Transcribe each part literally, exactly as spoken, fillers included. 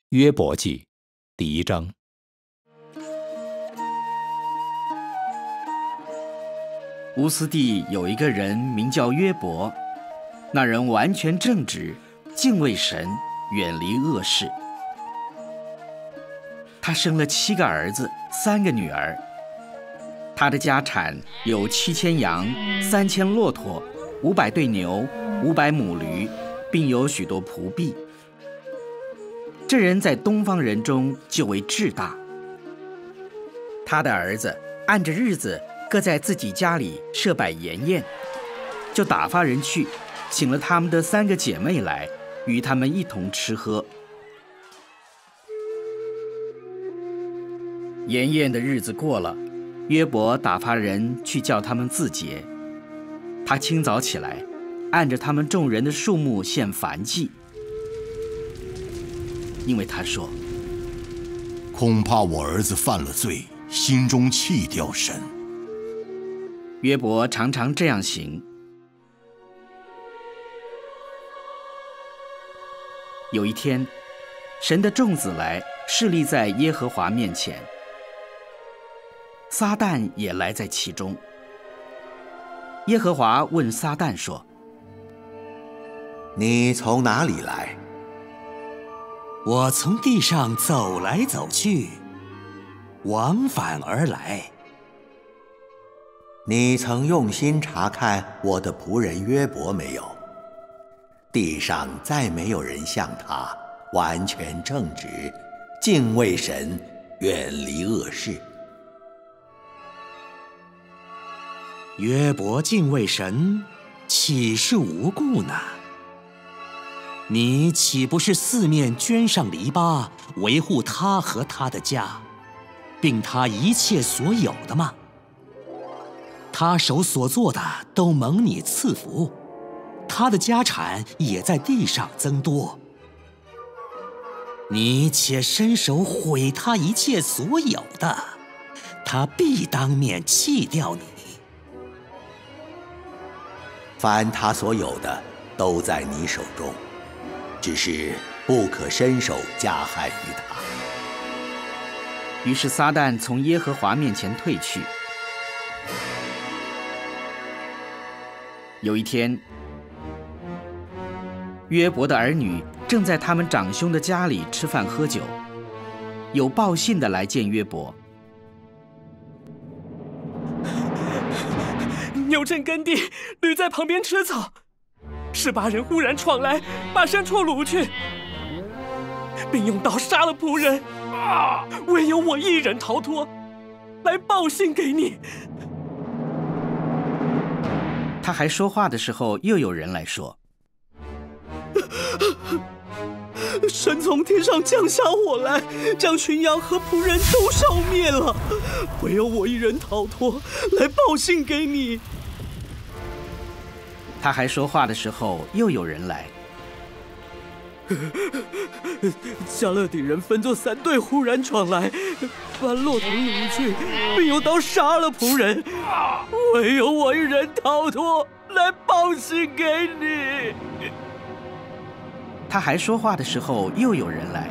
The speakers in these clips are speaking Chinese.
约伯记第一章。 乌斯地有一个人名叫约伯，那人完全正直，敬畏神，远离恶事。他生了七个儿子，三个女儿。他的家产有七千羊，三千骆驼，五百对牛，五百母驴，并有许多仆婢。这人在东方人中就为至大。他的儿子按着日子各在自己家里设摆筵宴，就打发人去，请了他们的三个姐妹来，与他们一同吃喝。筵宴的日子过了，约伯打发人去叫他们自洁。他清早起来，按着他们众人的数目献燔祭，因为他说： 恐怕我儿子犯了罪，心中弃掉神。 约伯常常这样行。有一天，神的众子来侍立在耶和华面前，撒旦也来在其中。耶和华问撒旦说： 你从哪里来？ 我从地上走来走去，往返而来。 你曾用心查看我的仆人约伯没有？地上再没有人像他，完全正直，敬畏神，远离恶事。 约伯敬畏神，岂是无故呢？你岂不是四面圈上篱笆，维护他和他的家，并他一切所有的吗？他手所做的都蒙你赐福，他的家产也在地上增多。你且伸手毁他一切所有的，他必当面弃掉你。 凡他所有的都在你手中，只是不可伸手加害于他。 于是撒旦从耶和华面前退去。有一天，约伯的儿女正在他们长兄的家里吃饭喝酒，有报信的来见约伯。 牛正耕地，驴在旁边吃草，十八人忽然闯来，把牲畜掳去，并用刀杀了仆人，啊！唯有我一人逃脱，来报信给你。 他还说话的时候，又有人来说： 神从天上降下火来，将群羊和仆人都烧灭了，唯有我一人逃脱，来报信给你。 他还说话的时候，又有人来： 加勒底人分作三队，忽然闯来，把骆驼掳去，并用刀杀了仆人，唯有我一人逃脱，来报信给你。 他还说话的时候，又有人来：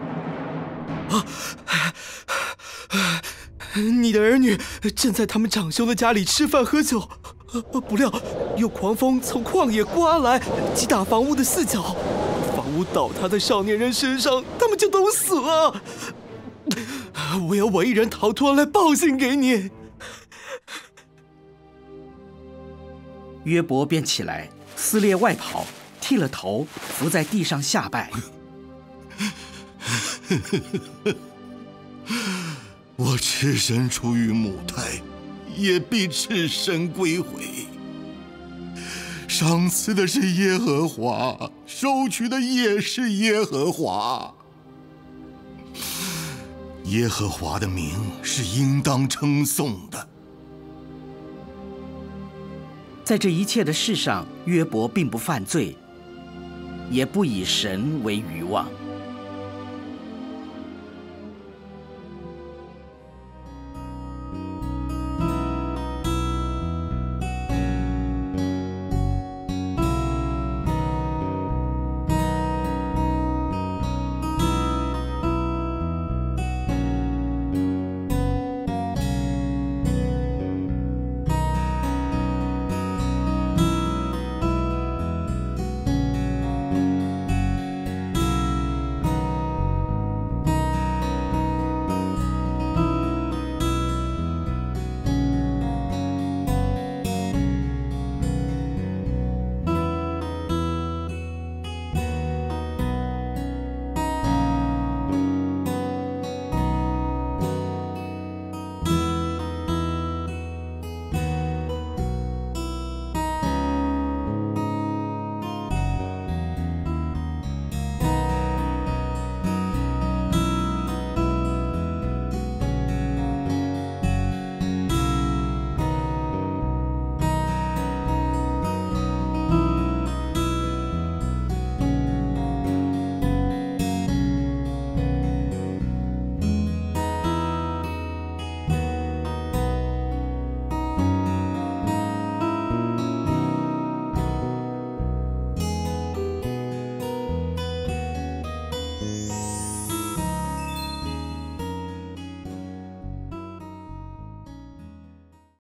你的儿女正在他们长兄的家里吃饭喝酒，不料有狂风从旷野刮来，击打房屋的四角，房屋倒塌在少年人身上，他们就都死了。唯有我一人逃脱，来报信给你。 约伯便起来，撕裂外袍，剃了头，伏在地上下拜。 我赤身出于母胎，也必赤身归回。赏赐的是耶和华，收取的也是耶和华。耶和华的名是应当称颂的。 在这一切的事上，约伯并不犯罪，也不以神为愚妄。